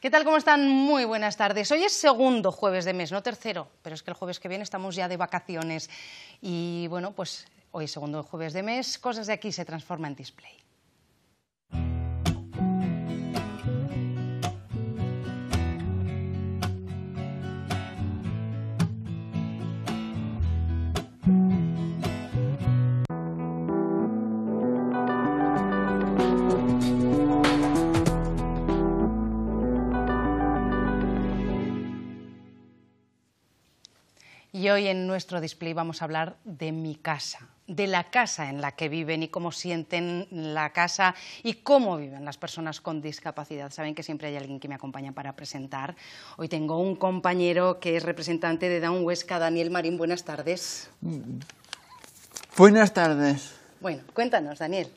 ¿Qué tal? ¿Cómo están? Muy buenas tardes. Hoy es segundo jueves de mes, no tercero, pero es que el jueves que viene estamos ya de vacaciones. Y bueno, pues hoy es segundo jueves de mes, Cosas de Aquí se transforma en display. Y hoy en nuestro display vamos a hablar de mi casa, de la casa en la que viven y cómo sienten la casa y cómo viven las personas con discapacidad. Saben que siempre hay alguien que me acompaña para presentar. Hoy tengo un compañero que es representante de Down Huesca, Daniel Marín. Buenas tardes. Buenas tardes. Bueno, cuéntanos, Daniel.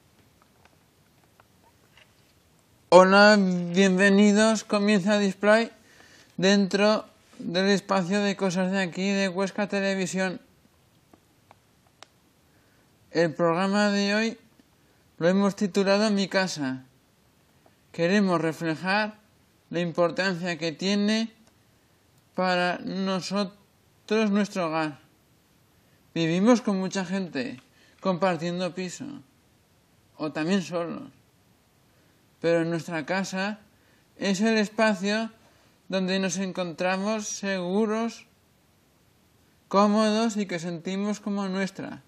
Hola, bienvenidos. Comienza Display dentro del espacio de Cosas de Aquí de Huesca Televisión. El programa de hoy lo hemos titulado Mi casa. Queremos reflejar la importancia que tiene para nosotros nuestro hogar. Vivimos con mucha gente, compartiendo piso, o también solos. Pero nuestra casa es el espacio donde nos encontramos seguros, cómodos y que sentimos como nuestra.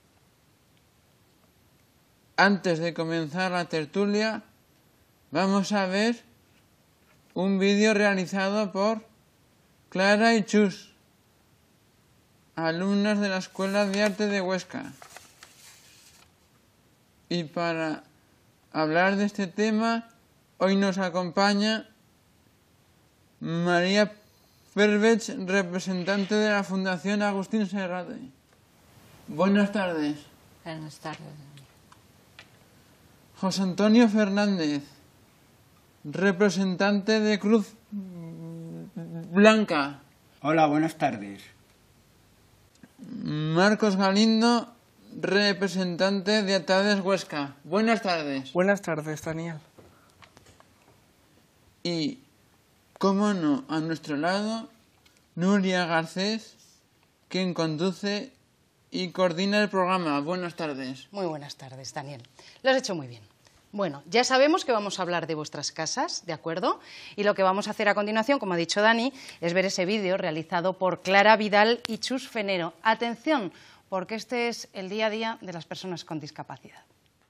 Antes de comenzar la tertulia, vamos a ver un vídeo realizado por Clara y Chus, alumnas de la Escuela de Arte de Huesca. Y para hablar de este tema, hoy nos acompaña María Pervech, representante de la Fundación Agustín Serrate. Buenas tardes. Buenas tardes. José Antonio Fernández, representante de Cruz Blanca. Hola, buenas tardes. Marcos Galindo, representante de Atades Huesca. Buenas tardes. Buenas tardes, Daniel. Y, cómo no, a nuestro lado, Nuria Garcés, quien conduce y coordina el programa. Buenas tardes. Muy buenas tardes, Daniel. Lo has hecho muy bien. Bueno, ya sabemos que vamos a hablar de vuestras casas, ¿de acuerdo? Y lo que vamos a hacer a continuación, como ha dicho Dani, es ver ese vídeo realizado por Clara Vidal y Chus Fenero. Atención, porque este es el día a día de las personas con discapacidad.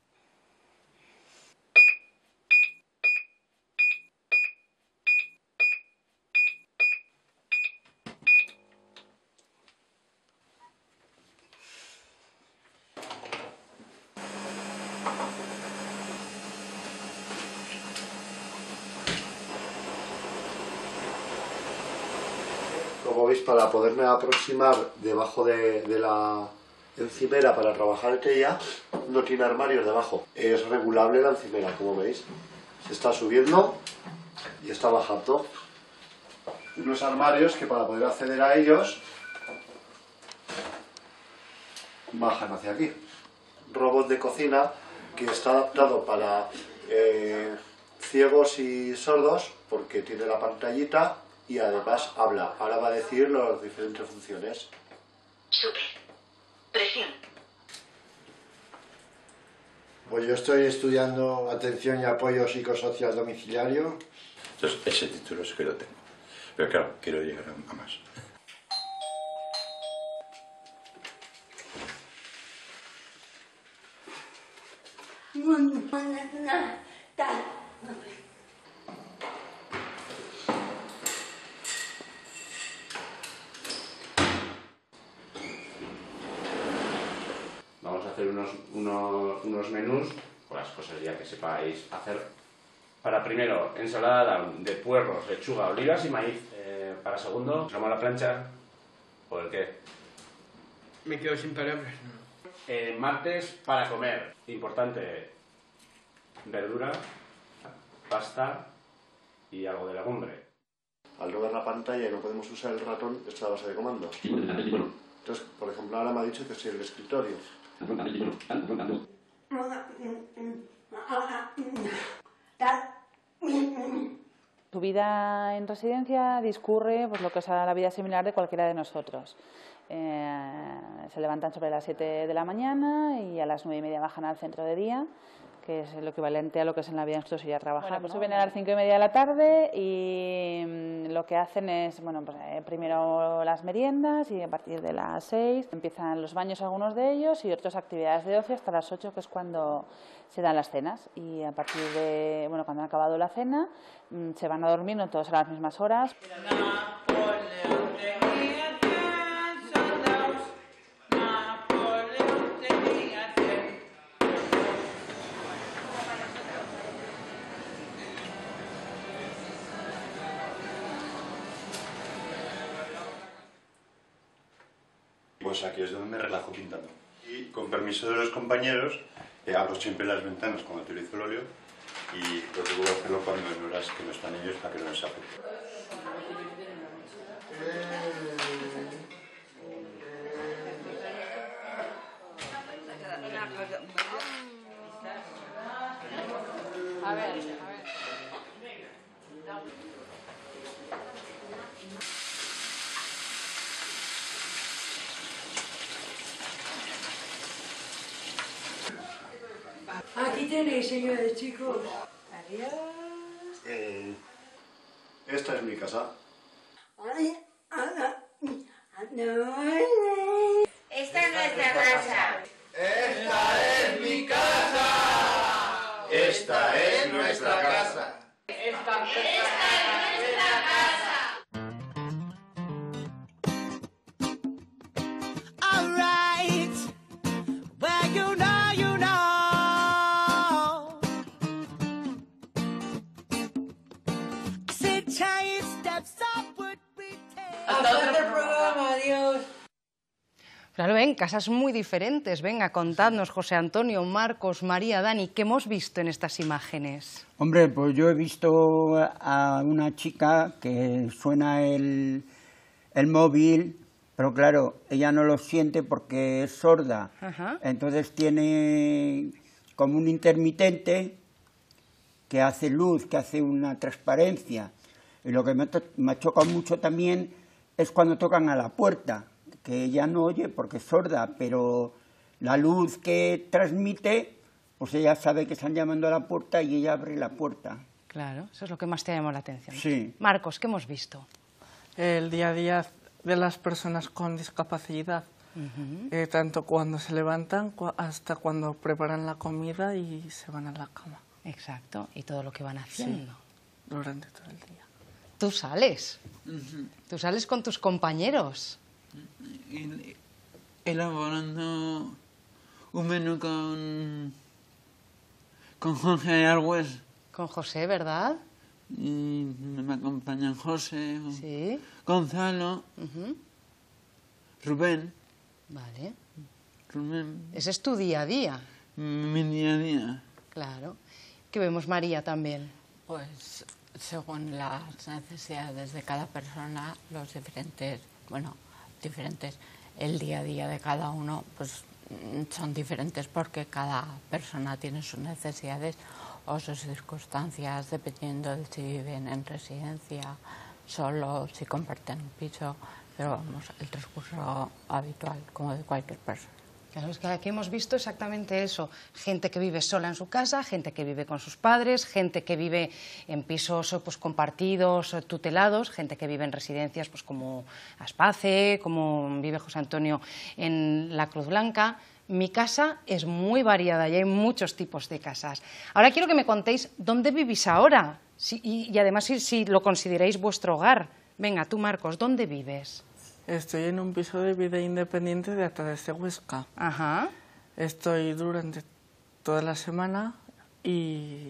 Como veis, para poderme aproximar debajo de la encimera para trabajar en ella, no tiene armarios debajo. Es regulable la encimera, como veis. Se está subiendo y está bajando. Unos armarios que para poder acceder a ellos bajan hacia aquí. Un robot de cocina que está adaptado para ciegos y sordos porque tiene la pantallita y además habla. Ahora va a decir las diferentes funciones. Súper. Presión. Pues yo estoy estudiando atención y apoyo psicosocial domiciliario. Entonces, ese título sí que lo tengo. Pero claro, quiero llegar a más. Vamos a hacer unos menús con las cosas ya que sepáis hacer. Para primero, ensalada de puerros, lechuga, olivas y maíz. Para segundo, ¿vamos a la plancha? ¿Por el qué? Me quedo sin palabras. Martes, para comer. Importante, verdura, pasta y algo de legumbre. Al no ver la pantalla y no podemos usar el ratón, esta es la base de comandos. Entonces, por ejemplo, ahora me ha dicho que es el escritorio. su vida en residencia discurre pues, lo que es la vida similar de cualquiera de nosotros. Se levantan sobre las 7 de la mañana y a las 9:30 bajan al centro de día, que es lo equivalente a lo que es en la vida nosotros ir a trabajar. Bueno, pues suben a las 5:30 de la tarde y lo que hacen es, bueno, pues, primero las meriendas y a partir de las 6 empiezan los baños algunos de ellos y otras actividades de ocio hasta las 8, que es cuando se dan las cenas. Y a partir de, bueno, cuando han acabado la cena, se van a dormir, no todos a las mismas horas. Pues aquí es donde me relajo pintando. Y con permiso de los compañeros, abro siempre las ventanas cuando utilizo el óleo y procuro hacerlo cuando en horas que no están ellos para que no les afecte. A ver. Aquí tenéis, señores, chicos. Adiós. Esta es mi casa. Esta es nuestra casa. ¡Esta es mi casa! Esta es nuestra casa. Esta es nuestra casa. All right. Well, you know. Hasta el programa, adiós. Claro, ven, casas muy diferentes. Venga, contadnos, José Antonio, Marcos, María, Dani, ¿qué hemos visto en estas imágenes? Hombre, pues yo he visto a una chica que suena el móvil, pero claro, ella no lo siente porque es sorda. Ajá. Entonces tiene como un intermitente que hace luz, que hace una transparencia. Y lo que me ha chocado mucho también es cuando tocan a la puerta, que ella no oye porque es sorda, pero la luz que transmite, pues ella sabe que están llamando a la puerta y ella abre la puerta. Claro, eso es lo que más te llamó la atención. Sí. Marcos, ¿qué hemos visto? El día a día de las personas con discapacidad, tanto cuando se levantan hasta cuando preparan la comida y se van a la cama. Exacto, y todo lo que van haciendo. Sí, durante todo el día. Tú sales, tú sales con tus compañeros. Elaborando un menú con Jorge Argües. Con José, ¿verdad? Y me acompañan José, sí. Gonzalo, Rubén. Vale. Rubén. Ese es tu día a día. Mi día a día. Claro. ¿Qué vemos, María, también? Pues según las necesidades de cada persona, los diferentes, el día a día de cada uno, pues son diferentes porque cada persona tiene sus necesidades o sus circunstancias, dependiendo de si viven en residencia, solo, si comparten un piso, pero vamos, el transcurso habitual, como de cualquier persona. Claro, es que aquí hemos visto exactamente eso. Gente que vive sola en su casa, gente que vive con sus padres, gente que vive en pisos pues, compartidos, tutelados, gente que vive en residencias pues, como Aspace, como vive José Antonio en la Cruz Blanca. Mi casa es muy variada y hay muchos tipos de casas. Ahora quiero que me contéis dónde vivís ahora y además si lo consideráis vuestro hogar. Venga, tú, Marcos, ¿dónde vives? Estoy en un piso de vida independiente de Atades de Huesca. Ajá. Estoy durante toda la semana y...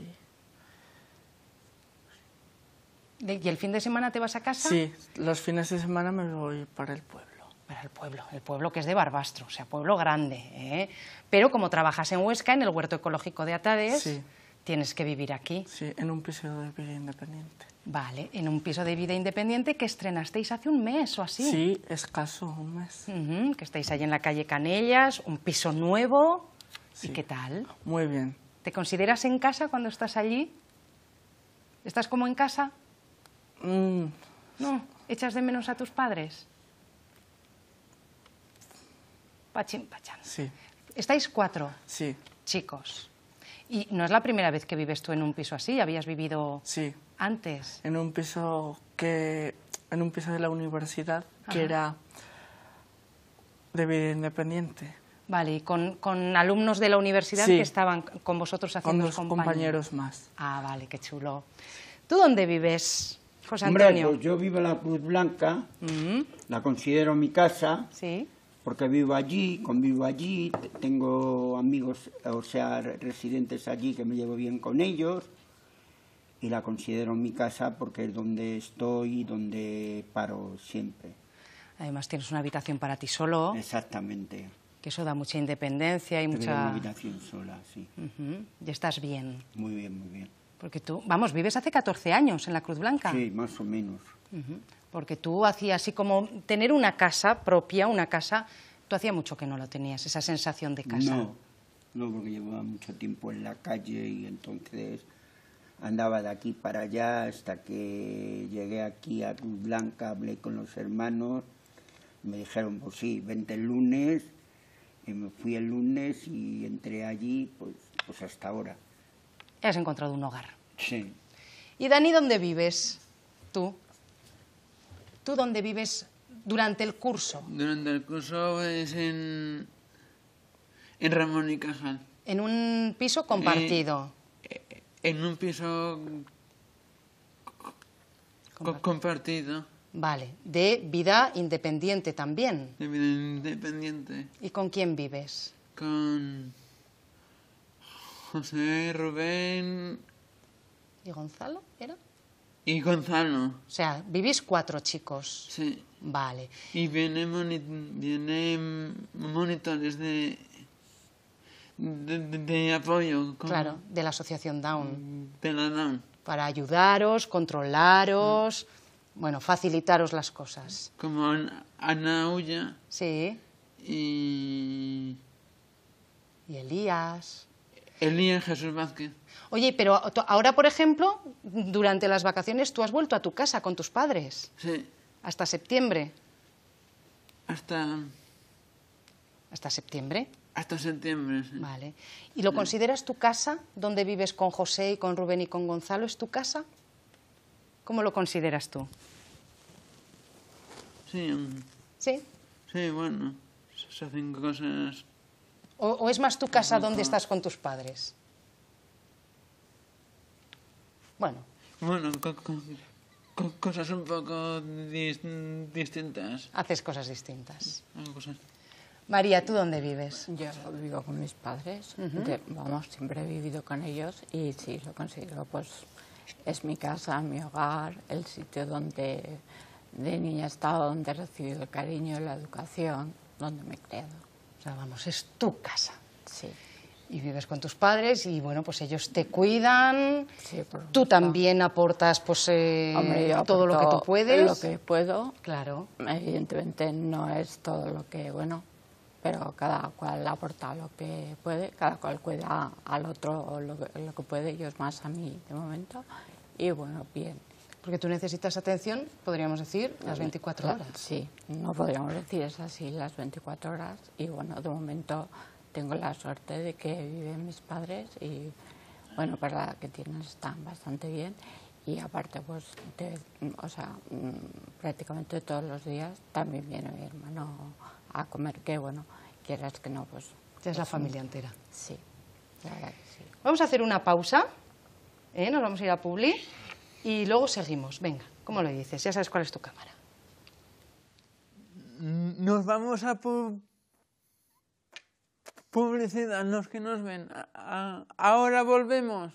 ¿Y el fin de semana te vas a casa? Sí, los fines de semana me voy para el pueblo. Para el pueblo que es de Barbastro, o sea, pueblo grande, ¿eh? Pero como trabajas en Huesca, en el huerto ecológico de Atades, sí. Tienes que vivir aquí. Sí, en un piso de vida independiente. Vale, en un piso de vida independiente que estrenasteis hace un mes o así. Sí, escaso, un mes. Que estáis ahí en la calle Canellas, un piso nuevo. Sí. ¿Y qué tal? Muy bien. ¿Te consideras en casa cuando estás allí? ¿Estás como en casa? ¿No? ¿Echas de menos a tus padres? Pachín, pachán. Sí. ¿Estáis 4? Sí. Chicos. Y no es la primera vez que vives tú en un piso así, ¿habías vivido antes? En un piso de la universidad que era de vida independiente. Vale, y con alumnos de la universidad que estaban con vosotros haciendo con dos compañeros más. Ah, vale, qué chulo. ¿Tú dónde vives, José Antonio? Hombre, pues yo vivo en la Cruz Blanca, la considero mi casa. Sí. Porque vivo allí, convivo allí, tengo amigos, o sea, residentes allí que me llevo bien con ellos y la considero mi casa porque es donde estoy y donde paro siempre. Además tienes una habitación para ti solo. Exactamente. Que eso da mucha independencia y mucha... Una habitación sola, sí. Y estás bien. Muy bien, muy bien. Porque tú, vamos, vives hace 14 años en la Cruz Blanca. Sí, más o menos. Porque tú hacías así como tener una casa propia, una casa, tú hacía mucho que no lo tenías, esa sensación de casa. No, porque llevaba mucho tiempo en la calle y entonces andaba de aquí para allá hasta que llegué aquí a Cruz Blanca, hablé con los hermanos, me dijeron, pues sí, vente el lunes, y me fui el lunes y entré allí, pues hasta ahora. Has encontrado un hogar. Sí. ¿Y Dani, dónde vives tú? ¿Tú dónde vives durante el curso? Durante el curso es en Ramón y Cajal. ¿En un piso compartido? En un piso compartido. Vale, de vida independiente también. De vida independiente. ¿Y con quién vives? Con José, Rubén... ¿Y Gonzalo era? Y Gonzalo. O sea, vivís 4 chicos. Sí. Vale. Y vienen monitores de apoyo. Claro, de la asociación Down. De la Down. Para ayudaros, controlaros, bueno, facilitaros las cosas. Como Ana Ulla. Sí. Y Elías. Elías Jesús Vázquez. Oye, pero ahora, por ejemplo, durante las vacaciones tú has vuelto a tu casa con tus padres. Sí. ¿Hasta septiembre? ¿Hasta septiembre? Hasta septiembre, sí. Vale. ¿Y lo consideras tu casa, donde vives con José y con Rubén y con Gonzalo? ¿Es tu casa? ¿Cómo lo consideras tú? Sí. ¿Sí? Sí, bueno, se hacen cosas... ¿O es más tu casa donde estás con tus padres? Bueno. Bueno, cosas un poco distintas. Haces cosas distintas. Hago cosas... María, ¿tú dónde vives? Yo vivo con mis padres, vamos, siempre he vivido con ellos y sí, lo considero, pues es mi casa, mi hogar, el sitio donde de niña he estado, donde he recibido el cariño, la educación, donde me he creado. O sea, vamos, es tu casa. Sí. Y vives con tus padres y, bueno, pues ellos te cuidan, sí, tú también aportas, pues, hombre, yo todo lo que tú puedes. Lo que puedo. Claro. Evidentemente no es todo lo que, bueno, pero cada cual aporta lo que puede, cada cual cuida al otro lo que puede, yo es más a mí de momento, y bueno, bien. Porque tú necesitas atención, podríamos decir, las 24 horas. Sí, no podríamos decir es así, las 24 horas, y bueno, de momento tengo la suerte de que viven mis padres y, bueno, para la que tienen están bastante bien, y aparte, pues, prácticamente todos los días también viene mi hermano a comer, que bueno, quieras que no, pues... Ya es la familia entera. Sí, la verdad que sí. Vamos a hacer una pausa, nos vamos a ir a Publi y luego seguimos. Venga, ¿cómo lo dices? Ya sabes cuál es tu cámara. Nos vamos a publicidad, los que nos ven. Ahora volvemos.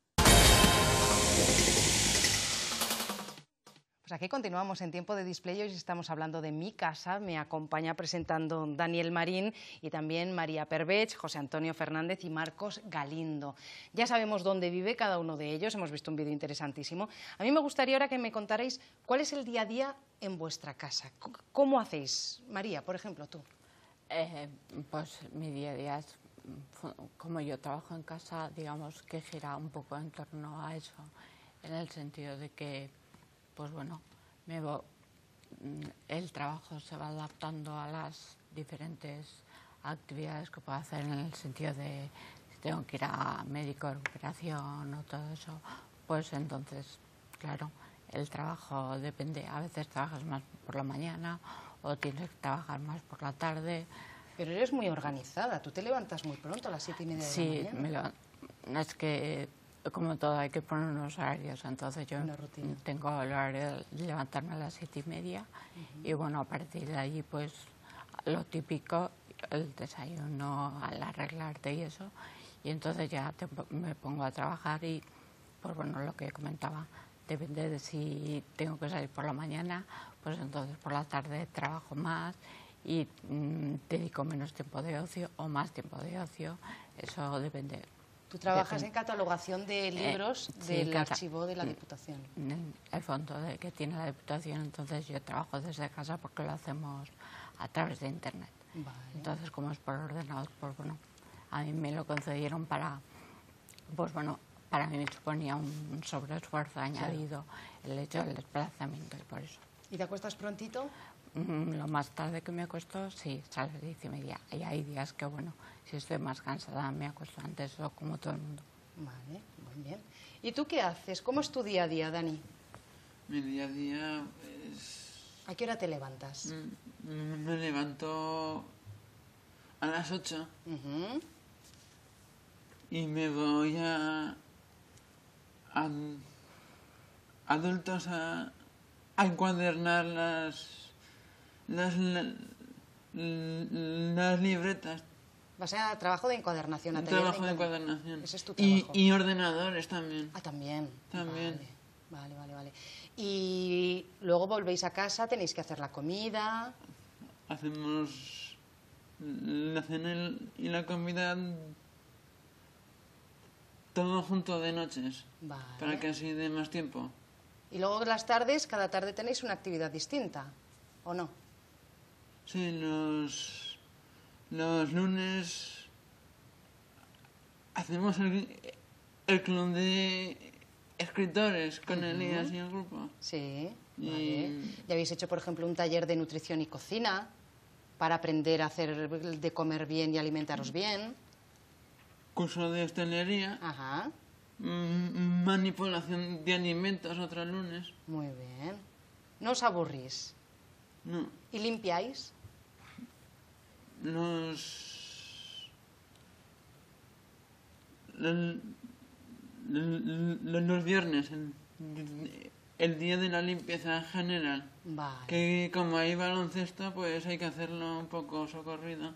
Pues aquí continuamos en Tiempo de Display y hoy estamos hablando de mi casa. Me acompaña presentando Daniel Marín y también María Pervech, José Antonio Fernández y Marcos Galindo. Ya sabemos dónde vive cada uno de ellos, hemos visto un vídeo interesantísimo. A mí me gustaría ahora que me contarais cuál es el día a día en vuestra casa. ¿Cómo hacéis? María, por ejemplo, tú. Pues mi día a día es, como yo trabajo en casa, digamos que gira un poco en torno a eso, en el sentido de que pues bueno, el trabajo se va adaptando a las diferentes actividades que puedo hacer, en el sentido de si tengo que ir a médico de recuperación o todo eso, pues entonces, claro, el trabajo depende. A veces trabajas más por la mañana o tienes que trabajar más por la tarde. Pero eres muy organizada, tú te levantas muy pronto, a las 7:30 de la mañana. Sí, es que como todo hay que poner unos horarios, entonces yo tengo el horario de levantarme a las 7:30 y bueno, a partir de allí pues lo típico, el desayuno, al arreglarte y eso, y entonces ya me pongo a trabajar y pues bueno, lo que comentaba, depende de si tengo que salir por la mañana, pues entonces por la tarde trabajo más y dedico menos tiempo de ocio o más tiempo de ocio, eso depende. Tú trabajas en catalogación de libros del archivo de la Diputación. El fondo que tiene la Diputación, entonces yo trabajo desde casa porque lo hacemos a través de Internet. Vale. Entonces, como es por ordenador, pues bueno, a mí me lo concedieron pues bueno, para mí me suponía un sobreesfuerzo añadido el hecho del desplazamiento y por eso. ¿Y te acuestas prontito? Lo más tarde que me acuesto, sí, a las 10:30. Y hay días que, bueno, si estoy más cansada, me acuesto antes o como todo el mundo. Vale, muy bien. ¿Y tú qué haces? ¿Cómo es tu día a día, Dani? Mi día a día es... ¿A qué hora te levantas? Me levanto a las 8 y me voy a adultos a encuadernar las libretas. Vas a trabajo de encuadernación. Trabajo de encuadernación. Ese es tu trabajo. Y ordenadores también. Ah, también. También. Vale. Y luego volvéis a casa, tenéis que hacer la comida. Hacemos la cena y la comida todo junto de noches. Vale. Para que así dé más tiempo. Y luego las tardes, cada tarde tenéis una actividad distinta, ¿o no? Sí, los lunes hacemos el club de escritores con Elías y el grupo. Sí, vale. ¿Y habéis hecho, por ejemplo, un taller de nutrición y cocina para aprender a hacer de comer bien y alimentaros bien? Curso de hostelería. Ajá. Manipulación de alimentos otros lunes. Muy bien. ¿No os aburrís? No. ¿Y limpiáis? Los viernes, el día de la limpieza general. Vale. Que como hay baloncesto, pues hay que hacerlo un poco socorrido.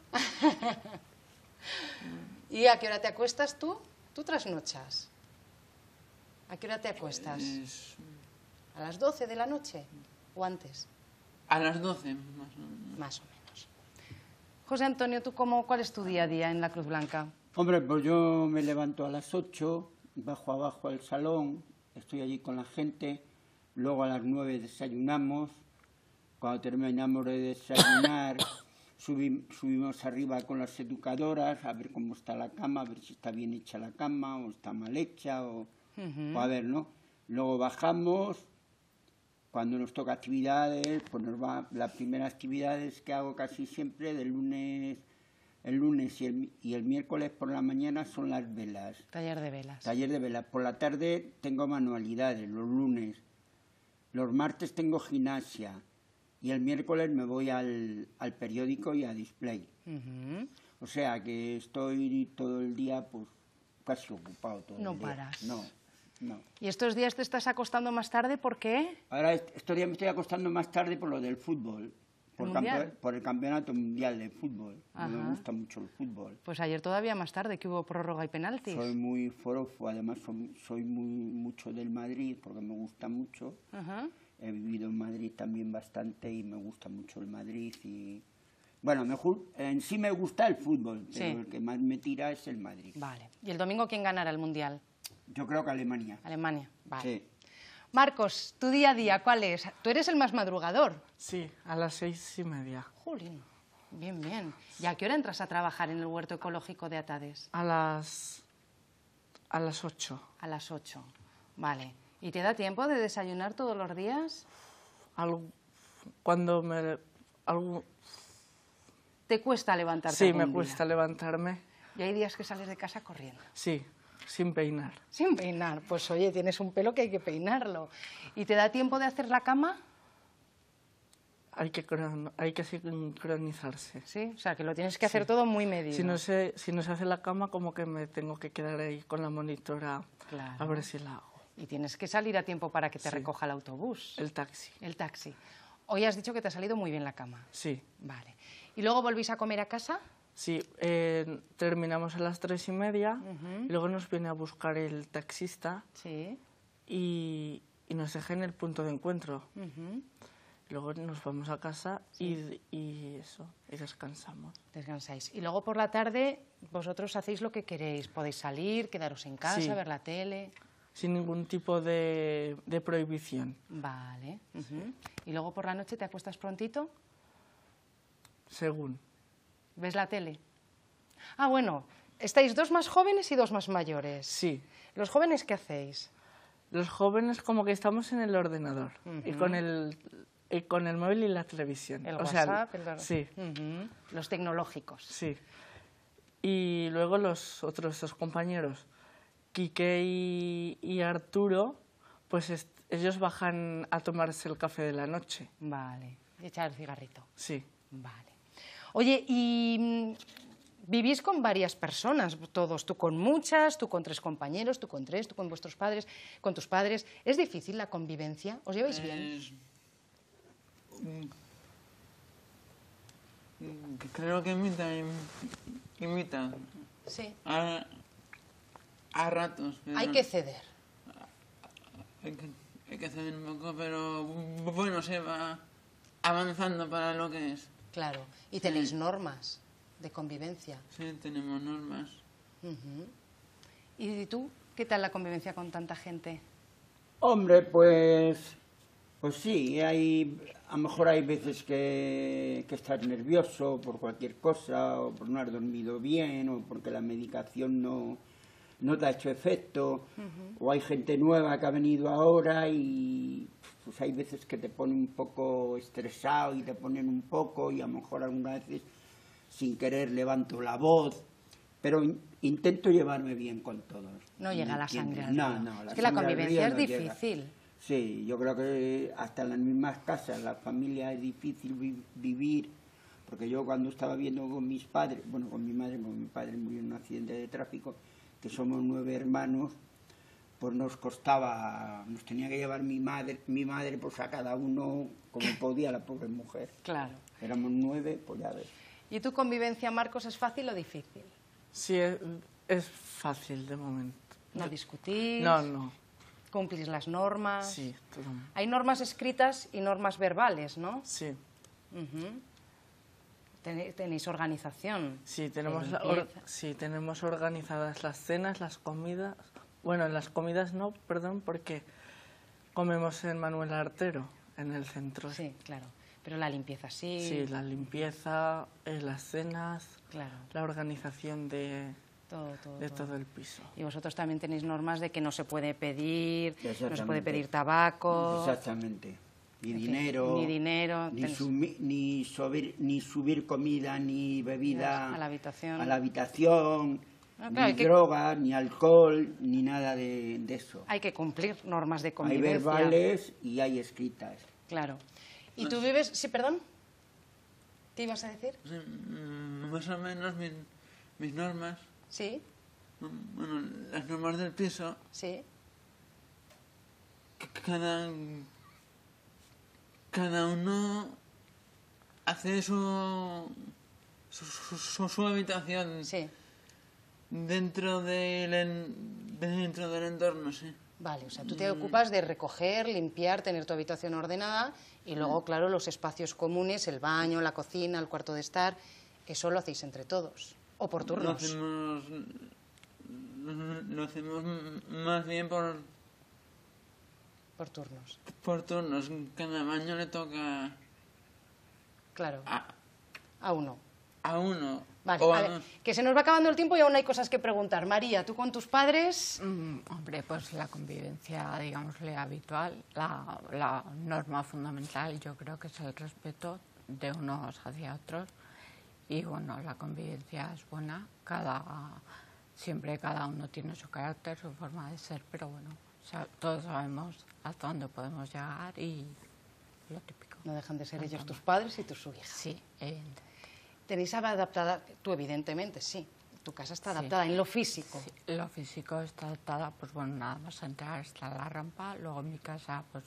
¿Y a qué hora te acuestas tú? ¿Tú trasnochas? ¿A qué hora te acuestas? ¿A las 12 de la noche o antes? A las 12, más o menos. Más o menos. José Antonio, ¿tú cuál es tu día a día en la Cruz Blanca? Hombre, pues yo me levanto a las 8, bajo abajo al salón, estoy allí con la gente, luego a las 9 desayunamos, cuando terminamos de desayunar subimos arriba con las educadoras a ver cómo está la cama, a ver si está bien hecha la cama o está mal hecha o a ver, ¿no? Luego bajamos, cuando nos toca actividades, pues las primeras actividades que hago casi siempre el lunes y el miércoles por la mañana son las velas. Taller de velas. Taller de velas. Por la tarde tengo manualidades, los lunes. Los martes tengo gimnasia. Y el miércoles me voy al periódico y a display. O sea que estoy todo el día pues casi ocupado todo el día. No paras. No. ¿Y estos días te estás acostando más tarde por qué? Ahora estos días me estoy acostando más tarde por lo del fútbol. Por el campeonato mundial de fútbol. Me gusta mucho el fútbol. Pues ayer todavía más tarde, que hubo prórroga y penaltis. Soy muy forofo, además soy mucho del Madrid porque me gusta mucho. He vivido en Madrid también bastante y me gusta mucho el Madrid. Y bueno, en sí me gusta el fútbol, pero el que más me tira es el Madrid. Vale. ¿Y el domingo quién ganará el mundial? Yo creo que Alemania. Alemania, vale. Sí. Marcos, ¿tu día a día cuál es? Tú eres el más madrugador. Sí, a las 6:30. Jolín, bien. ¿Y a qué hora entras a trabajar en el huerto ecológico de Atades? A las 8. A las 8, vale. ¿Y te da tiempo de desayunar todos los días? Cuando me... ¿Te cuesta levantarte? Sí, me cuesta levantarme. ¿Y hay días que sales de casa corriendo? Sí, sin peinar. Sin peinar. Pues oye, tienes un pelo que hay que peinarlo. ¿Y te da tiempo de hacer la cama? Hay que sincronizarse. Sí, o sea, que lo tienes que hacer todo muy medido. Si no se hace la cama, como que me tengo que quedar ahí con la monitora a ver si la hago. Y tienes que salir a tiempo para que te recoja el autobús. El taxi. El taxi. Hoy has dicho que te ha salido muy bien la cama. Sí. Vale. ¿Y luego volvís a comer a casa? Sí, terminamos a las 3:30 y luego nos viene a buscar el taxista y nos deja en el punto de encuentro. Luego nos vamos a casa y descansamos. Descansáis. Y luego por la tarde vosotros hacéis lo que queréis. Podéis salir, quedaros en casa, ver la tele. Sin ningún tipo de prohibición. Vale. ¿Y luego por la noche te acuestas prontito? Según. ¿Ves la tele? Ah, bueno, estáis 2 más jóvenes y 2 más mayores. Sí. ¿Los jóvenes qué hacéis? Los jóvenes como que estamos en el ordenador y con el móvil y la televisión. El WhatsApp, sí. Los tecnológicos. Sí. Y luego los otros 2 compañeros, Quique y Arturo, pues ellos bajan a tomarse el café de la noche. Vale. Y echar el cigarrito. Sí. Vale. Oye, y vivís con varias personas, todos, tú con muchas, tú con 3 compañeros, tú con 3, tú con vuestros padres, con tus padres. ¿Es difícil la convivencia? ¿Os lleváis bien? Creo que imita. Sí. A ratos. Hay que ceder. Hay que ceder un poco, pero bueno, se va avanzando para lo que es. Claro. ¿Y tenéis normas de convivencia? Sí, tenemos normas. ¿Y tú? ¿Qué tal la convivencia con tanta gente? Hombre, pues sí, a lo mejor hay veces que estás nervioso por cualquier cosa, o por no haber dormido bien, o porque la medicación no te ha hecho efecto, o hay gente nueva que ha venido ahora y pues hay veces que te ponen un poco estresado y te ponen un poco, y a lo mejor algunas veces sin querer levanto la voz, pero intento llevarme bien con todos. No llega la sangre al río. No, es que la convivencia es difícil. Llega. Sí, yo creo que hasta en las mismas casas, la familia es difícil vivir, porque yo cuando estaba viendo con mis padres, bueno, con mi madre, porque mi padre murió en un accidente de tráfico, que somos 9 hermanos, pues nos tenía que llevar mi madre pues a cada uno como podía, la pobre mujer. Claro. Éramos 9, pues ya ves. ¿Y tu convivencia, Marcos, es fácil o difícil? Sí, es fácil de momento. ¿No discutís? No. ¿Cumplís las normas? Sí, todo. Hay normas escritas y normas verbales, ¿no? Sí. Tenéis organización. Sí, tenemos organizadas las cenas, las comidas. Bueno, las comidas no, perdón, porque comemos en Manuel Artero, en el centro. Sí, claro. Pero la limpieza sí. Sí, la limpieza, las cenas, claro. La organización de todo el piso. Y vosotros también tenéis normas de que no se puede pedir, no se puede pedir tabaco. Exactamente. Ni dinero, ni subir comida, ni bebida a la habitación, ni drogas, ni alcohol, ni nada de eso. Hay que cumplir normas de convivencia. Hay verbales y hay escritas. Claro. ¿Y tú vives...? Sí, perdón. ¿Qué ibas a decir? Sí, más o menos mis normas. Sí. Bueno, las normas del piso. Sí. Cada uno hace su habitación. Sí. Dentro del entorno, sí. Vale, o sea, tú te ocupas de recoger, limpiar, tener tu habitación ordenada y luego, claro, los espacios comunes, el baño, la cocina, el cuarto de estar, eso lo hacéis entre todos, o por turnos. Lo hacemos más bien por turnos. Por turnos, cada baño le toca... Claro, a uno. A uno. Vale, a ver, que se nos va acabando el tiempo y aún hay cosas que preguntar. María, ¿tú con tus padres? Hombre, pues la convivencia, digámosle, habitual, la norma fundamental, yo creo que es el respeto de unos hacia otros. Y bueno, la convivencia es buena, siempre cada uno tiene su carácter, su forma de ser, pero bueno, todos sabemos hasta dónde podemos llegar y lo típico. No dejan de ser ellos tus padres y tú su hija. Sí, evidentemente. ¿Tenéis adaptada? Tú evidentemente sí. Tu casa está adaptada en lo físico. Sí, lo físico está adaptada, pues bueno, nada más entrar está la rampa, luego en mi casa pues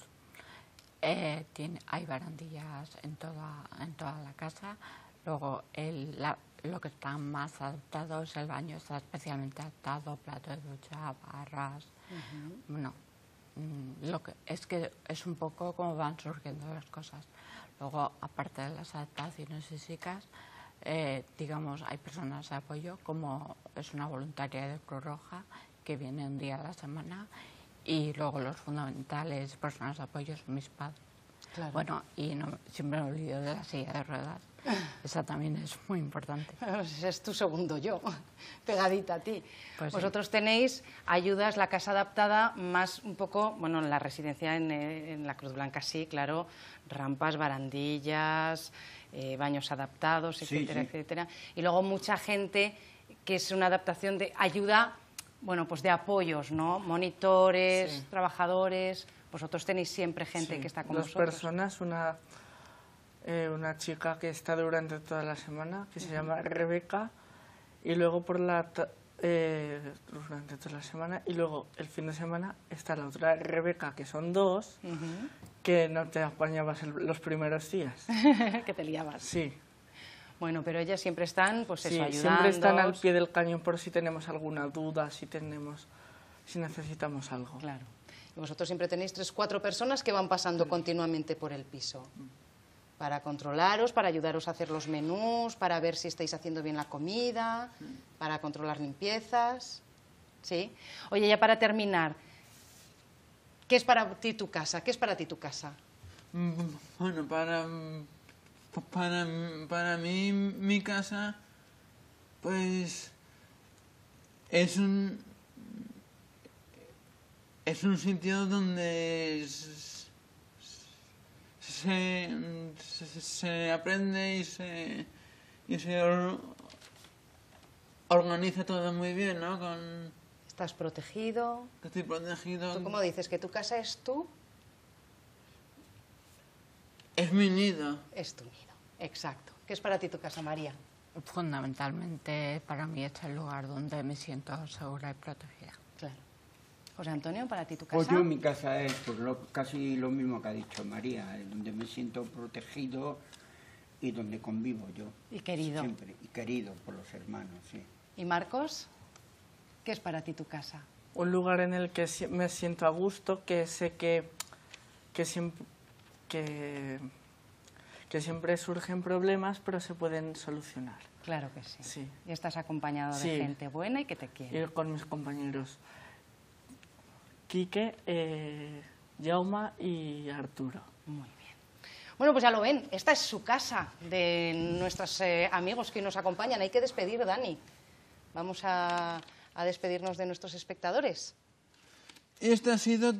hay barandillas en toda la casa, luego lo que está más adaptado es el baño, está especialmente adaptado, plato de ducha, barras, bueno, es que es un poco como van surgiendo las cosas. Luego, aparte de las adaptaciones físicas, digamos, hay personas de apoyo, como es una voluntaria de Cruz Roja, que viene un día a la semana, y luego los fundamentales personas de apoyo son mis padres. Claro. Bueno, y siempre me olvido de la silla de ruedas. Esa también es muy importante. Es tu segundo yo, pegadita a ti. Pues vosotros tenéis ayudas, la casa adaptada, más un poco, bueno, en la residencia en la Cruz Blanca sí, claro, rampas, barandillas, baños adaptados, etcétera, etcétera. Y luego mucha gente que es una adaptación de ayuda, bueno, pues de apoyos, ¿no? Monitores, trabajadores. Vosotros tenéis siempre gente que está con vosotros. Dos personas, una chica que está durante toda la semana, que se llama Rebeca, y luego durante toda la semana, y luego el fin de semana está la otra Rebeca, que son dos, que no te apañabas los primeros días. Que te liabas. Sí. Bueno, pero ellas siempre están, pues eso, ayudando. Siempre están al pie del cañón por si tenemos alguna duda, si necesitamos algo. Claro. Y vosotros siempre tenéis 3 o 4 personas que van pasando continuamente por el piso. Para controlaros, para ayudaros a hacer los menús, para ver si estáis haciendo bien la comida, para controlar limpiezas. ¿Sí? Oye, ya para terminar, ¿qué es para ti tu casa? ¿Qué es para ti tu casa? Bueno, para mí mi casa, pues, es un sitio donde se aprende y se organiza todo muy bien, ¿no? ¿Estás protegido? Estoy protegido. ¿Tú cómo dices? ¿Que tu casa es tú? Es mi nido. Es tu nido, exacto. ¿Qué es para ti tu casa, María? Fundamentalmente para mí es el lugar donde me siento segura y protegida. Claro. José Antonio, ¿para ti tu casa? Pues yo mi casa es casi lo mismo que ha dicho María, donde me siento protegido y donde convivo yo. Y querido. Siempre, y querido por los hermanos, sí. ¿Y Marcos? ¿Qué es para ti tu casa? Un lugar en el que me siento a gusto, que sé que siempre surgen problemas, pero se pueden solucionar. Claro que sí. Y estás acompañado de gente buena y que te quiere. Ir con mis compañeros Quique, Jauma y Arturo. Muy bien. Bueno, pues ya lo ven, esta es su casa de nuestros amigos que nos acompañan. Hay que despedir, Dani. Vamos a despedirnos de nuestros espectadores. Este ha sido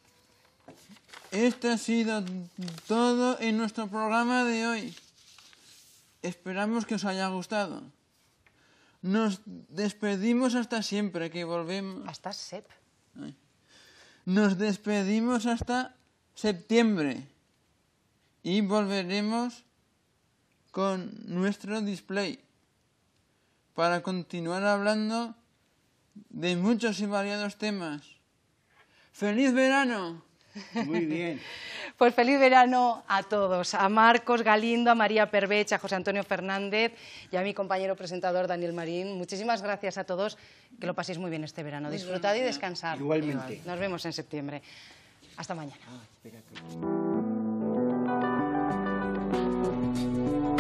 todo en nuestro programa de hoy. Esperamos que os haya gustado. Nos despedimos hasta siempre, que volvemos. Hasta SEP. Nos despedimos hasta septiembre y volveremos con nuestro display para continuar hablando de muchos y variados temas. ¡Feliz verano! Muy bien. Pues feliz verano a todos, a Marcos Galindo, a María Pervech, a José Antonio Fernández y a mi compañero presentador Daniel Marín. Muchísimas gracias a todos, que lo paséis muy bien este verano. Disfrutad y descansad. Igualmente. Nos vemos en septiembre. Hasta mañana. Espérate.